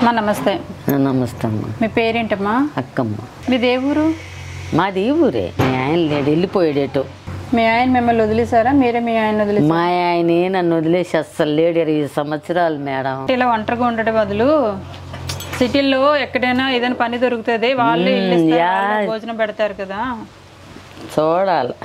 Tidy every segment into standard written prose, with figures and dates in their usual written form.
మా నమస్తే. నమస్తే అమ్మ. మీ పేరేంటమ్మా? అక్కమ్మ. మీది ఏ ఊరు? మాది ఈ ఊరే. మీ ఆయన లేడు, వెళ్ళిపోయాడేటో. మీ ఆయన మిమ్మల్ని వదిలేసారా? మీరే మీ ఆయన వదిలేసారా? మా ఆయనే నన్ను వదిలేసి అస్సలు లేడు. 20 సంవత్సరాలు మేడం. ఇలా ఒంటరిగా ఉండడం బదులు సిటీల్లో ఎక్కడైనా ఏదైనా పని దొరుకుతుంది, వాళ్ళే ఇల్లు ఇస్తారు, భోజనం పెడతారు కదా. చూడాలి.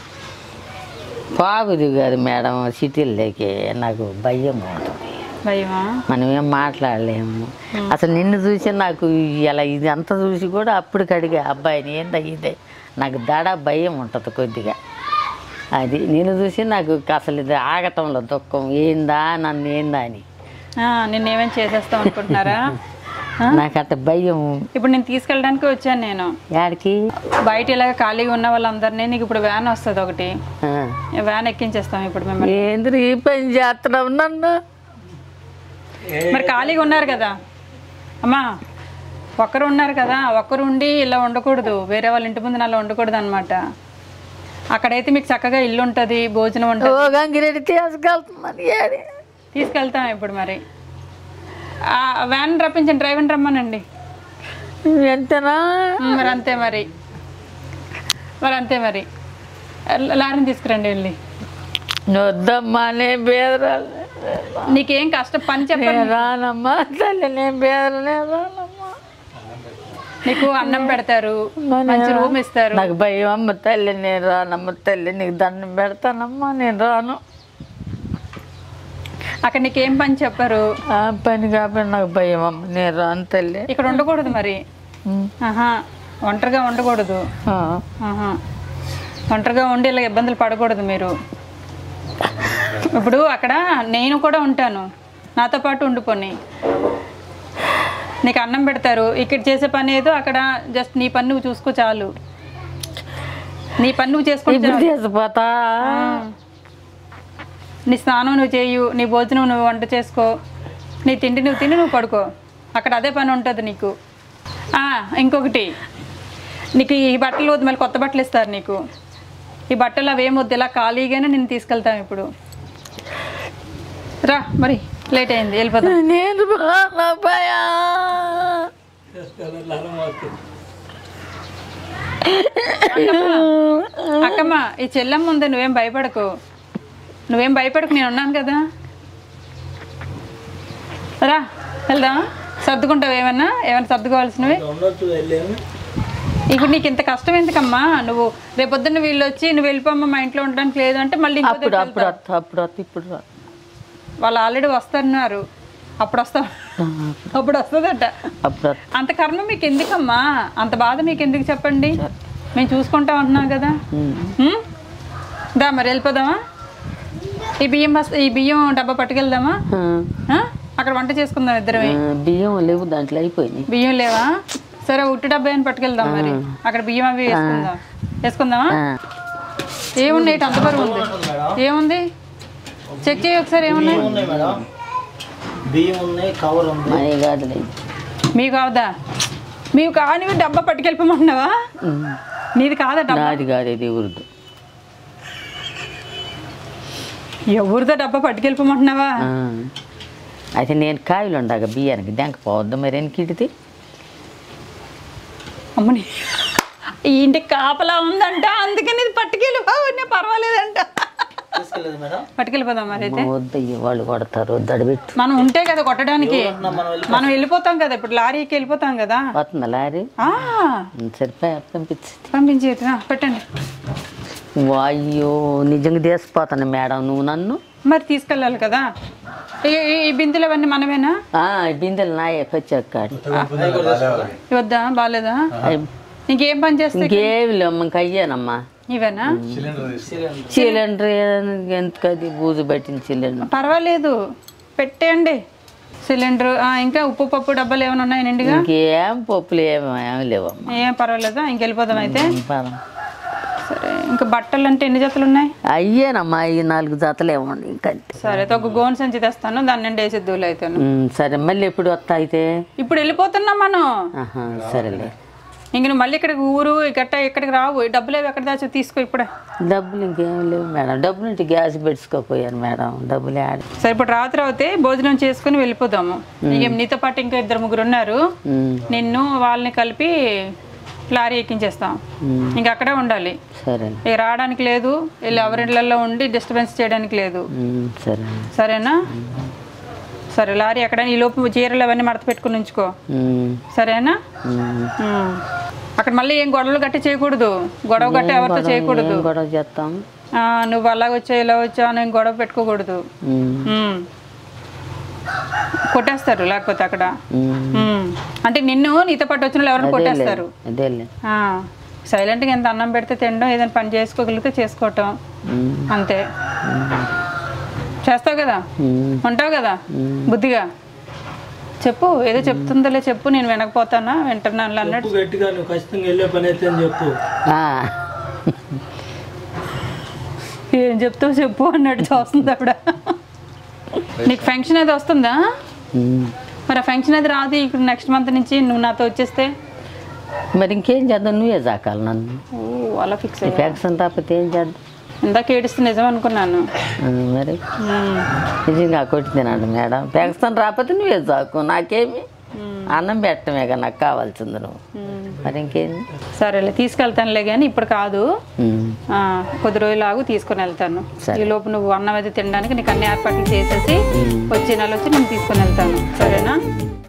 బాగుది కాదు మేడం, సిటీల్లోకి నాకు భయం ఉంటుంది. భయమా? మనం ఏం మాట్లాడలేము. అసలు నిన్ను చూసి నాకు ఇలా ఇది అంతా చూసి కూడా అప్పుడు కడిగా అబ్బాయిని ఏందా ఇదే నాకు దడ భయం ఉంటుంది కొద్దిగా. అది నిన్ను చూసి నాకు అసలు ఇది ఆగటంలో దుఃఖం, ఏందా నన్ను ఏందా అని. నిన్నేమేం చేసేస్తాం అనుకుంటున్నారా? నాకు అట్ట భయం. ఇప్పుడు నేను తీసుకెళ్ళడానికి వచ్చాను. నేను యాడికి? బయట ఇలాగ ఖాళీగా ఉన్న వాళ్ళందరినీ నీకు ఇప్పుడు వ్యాన్ వస్తుంది, ఒకటి వ్యాన్ ఎక్కించేస్తాం ఇప్పుడు మిమ్మల్ని. ఏంద్ర ఈ పని చేస్తున్నావు నన్ను? మరి ఖాళీగా ఉన్నారు కదా అమ్మా, ఒక్కరు ఉన్నారు కదా, ఒక్కరు ఉండి ఇలా ఉండకూడదు, వేరే వాళ్ళ ఇంటి ముందు అలా ఉండకూడదు అనమాట. అక్కడైతే మీకు చక్కగా ఇల్లు ఉంటుంది, భోజనం ఉంటుంది. గంగిరెడ్డి తీసుకెళ్తున్నాను. తీసుకెళ్తాం ఇప్పుడు. మరి వ్యాన్ రప్పించండి, డ్రైవర్ని రమ్మనండి. ఎంతనా? మరి అంతే మరి, అంతే మరి. లారీని తీసుకురండి వెళ్ళి. వద్దమ్మా, నేను బేదరాలు. నీకేం కష్టం పని చెప్పండి. రానమ్మా తల్లి, నేను బేదరనే రానమ్మా. నీకు అన్నం పెడతారు, మంచి రూమ్ ఇస్తారు. నాకు భయం అమ్మ తల్లి, నేను రానమ్మ తల్లి, నీకు దండం పెడతానమ్మా, నేను రాను. అక్కడ నీకేం పని చెప్పరు. ఆ పని కాబట్టి నాకు భయం అమ్మ, నేను రాను తల్లి. ఇక్కడ ఉండకూడదు మరి. ఒంటరిగా ఉండకూడదు. ఒంటరిగా ఉండి ఇలా ఇబ్బందులు పడకూడదు మీరు. ఇప్పుడు అక్కడ నేను కూడా ఉంటాను, నాతో పాటు ఉండిపోని. నీకు అన్నం పెడతారు, ఇక్కడ చేసే పని ఏదో అక్కడ జస్ట్ నీ పని నువ్వు చూసుకో చాలు. నీ పని నువ్వు చేసుకుంటా, నీ స్నానం నువ్వు చేయు, నీ భోజనం నువ్వు వంట చేసుకో, నీ తిండి నువ్వు తిని నువ్వు పడుకో. అక్కడ అదే పని ఉంటుంది నీకు. ఇంకొకటి, నీకు ఈ బట్టలు వద్దు, మళ్ళీ కొత్త బట్టలు ఇస్తారు నీకు. ఈ బట్టలు అవేం వద్దు, ఇలా ఖాళీగానే నేను తీసుకెళ్తాం. ఇప్పుడు రా, మరి లేట్ అయింది, వెళ్ళిపోతాం. అక్కమ్మ, ఈ చెల్లమ్మ ఉంది, నువ్వేం భయపడకు, నేను ఉన్నాను కదా. రా వెళ్దాం. సర్దుకుంటావు? ఏమన్నా సర్దుకోవాల్సినవి. ఇప్పుడు నీకు ఇంత కష్టం ఎందుకమ్మా? నువ్వు రేపొద్దున్న వీళ్ళు వచ్చి నువ్వు వెళ్ళిపోమ్మా, మా ఇంట్లో ఉండడానికి లేదు అంటే మళ్ళీ ఇప్పుడు వాళ్ళు ఆల్రెడీ వస్తున్నారు. అప్పుడు వస్తుందట. అంత కర్మ మీకు ఎందుకమ్మా? అంత బాధ మీకు ఎందుకు చెప్పండి? మేము చూసుకుంటాం అంటున్నాం కదా. దా మరి వెళ్ళిపోదామా? ఈ బియ్యం డబ్బా పట్టుకెళ్దామా? అక్కడ వంట చేసుకుందాం ఇద్దరమే. బియ్యం లేవు, దాంట్లో అయిపోయింది. బియ్యం లేవా? సరే, ఉట్టి డబ్బా అని పట్టుకెళ్దాం. మరి అక్కడ బియ్యం అవి వేసుకుందామా? ఏమున్నాయి? అంత బరువు ఉంది. ఏముంది చెక్ చేయి ఒకసారి. ఏమున్నాయి? మీకు కావదా? మీకు కానివి డబ్బా పట్టుకెళ్ళిపోమంటున్నావా? నీది కాదా డబ్బా? ఎవరిదో డబ్బా పట్టుకెళ్ళిపోమంటున్నావా? అయితే నేను కాయలు ఉండగా బియ్యానికి దెంకపోవద్దు మరి ఎన్నికిటిది. అమ్మని ఈ ఇంటికి కాపలా ఉందంట, అందుకని ఇది పట్టుకెళ్ళిపోవన్నీ పర్వాలేదంట. పట్టుకెళ్ళిపోదాం మరి. అయితే వద్దయ్య, వాళ్ళు కొడతారు. దడబెట్టు. మనం ఉంటే కదా కొట్టడానికి. మనం వెళ్ళిపోతాం కదా, ఇప్పుడు లారీకి వెళ్ళిపోతాం కదా. వస్తుందా లారీ? సరిపోయి పంపించి పెట్టండి. అయ్యో, నిజంగా తీసిపోతాను మేడం నువ్వు నన్ను. మరి తీసుకెళ్ళాలి కదా. ఈ బిందెలు అవన్నీ మనమేనా? బిందెలు నాయే వచ్చాక వద్దా? బాగాలేదా? ఇంకేం పని చేస్తా? ఇంకేమి లేవు, ఇంకా అయ్యానమ్మా. ఇవేనా? సిలిండర్ ఎంతకది బూజు పట్టిన సిలిండర్. పర్వాలేదు, పెట్టేయండి సిలిండర్. ఇంకా ఉప్పు పప్పు డబ్బాలు ఏమైనా ఉన్నాయి నిండుగా? ఇంకేం పప్పులు ఏమి లేవమ్మా. ఏం పర్వాలేదా? ఇంకెళ్ళిపోదాం అయితే. సరే, ఇంకా బట్టలు అంటే ఎన్ని జతలు ఉన్నాయి? అయ్యానమ్మా, ఈ 4 జతలు ఏమండి ఇంకా. సరే, అయితే ఒక గోన్ సంచి తెస్తాను, దాన్ని నేను వేసేద్దూలు అయితే. సరే, మళ్ళీ ఎప్పుడు వస్తా అయితే? ఇప్పుడు వెళ్ళిపోతున్నాం మనం. సరేలే. ఇంక నువ్వు మళ్ళీ ఇక్కడికి ఊరు గట్ట ఇక్కడికి రావు, డబ్బులు ఏవి ఎక్కడ దాచో తీసుకో ఇప్పుడే. డబ్బులు ఇంకేం లేవు మేడం, డబ్బులు ఇంటి గ్యాస్ పెట్టుకోపోయాను మేడం, డబ్బులు ఆడి. సరే ఇప్పుడు రాత్రి అవుతే భోజనం చేసుకుని వెళ్ళిపోదాము. ఇక నీతో పాటు ఇంకా 2-3 ఉన్నారు, నిన్ను వాళ్ళని కలిపి లారీ ఎక్కించేస్తాం. ఇంకా అక్కడే ఉండాలి. సరే. ఇక రావడానికి లేదు, వీళ్ళు ఎవరిళ్ళల్లో ఉండి డిస్టర్బెన్స్ చేయడానికి లేదు. సరే. సరేనా? సరే లారీ ఎక్కడ ఈ లోపు చీరలు అవన్నీ మడత పెట్టుకుని ఉంచుకో. సరేనా? అక్కడ మళ్ళీ ఏం గొడవలు గట్టి చేయకూడదు, గొడవ గట్టి ఎవరితో చేయకూడదు. గొడవ చేస్తాం. నువ్వు అలాగ వచ్చావు ఇలా వచ్చావు నేను గొడవ పెట్టుకోకూడదు. కొట్టేస్తారు లేకపోతే అక్కడ. అంటే నిన్ను నీతో పాటు వచ్చిన వాళ్ళు ఎవరైనా కొట్టేస్తారు. సైలెంట్గా ఎంత అన్నం పెడితే తినడం, ఏదైనా పని చేసుకోగలిగితే చేసుకోవటం, అంతే. చేస్తావు కదా, ఉంటావు కదా బుద్ధిగా. చెప్పు, ఏదో చెప్తుందలే చెప్పు, నేను వినకపోతానా వింటున్నాను అన్నట్టు. ఏం చెప్తావు చెప్పు అన్నట్టు చూస్తుంది అప్పుడు. నీకు ఫంక్షన్ అది వస్తుందా? మరి ఆ ఫంక్షన్ అది రాదు ఇక్కడ నెక్స్ట్ మంత్ నుంచి నువ్వు నాతో వచ్చేస్తే. మరి ఇంకేం చేద్దాం, నువ్వే చాకాలి నన్ను. అలా ఫిక్స్ అయ్యి ఫంక్షన్ రాకపోతే ఏం చేద్దాం? ఇందాక ఏడుస్తుంది నిజం అనుకున్నాను. మరి నిజంగా కొట్టి తినండి మేడం, ఫంక్షన్ రాకపోతే నువ్వే చాకు, నాకేమి అన్నం పెట్టమే కదా నాకు కావాల్సింది నువ్వు, మరి ఇంకేంది. సరేలే తీసుకెళ్తానులే కానీ ఇప్పుడు కాదు, కొద్ది రోజులు ఆగు తీసుకుని వెళ్తాను. ఈ లోపు నువ్వు అన్నం అయితే తినడానికి నీకు అన్ని ఏర్పాట్లు చేసేసి వచ్చే నెల వచ్చి నేను తీసుకుని వెళ్తాను. సరేనా?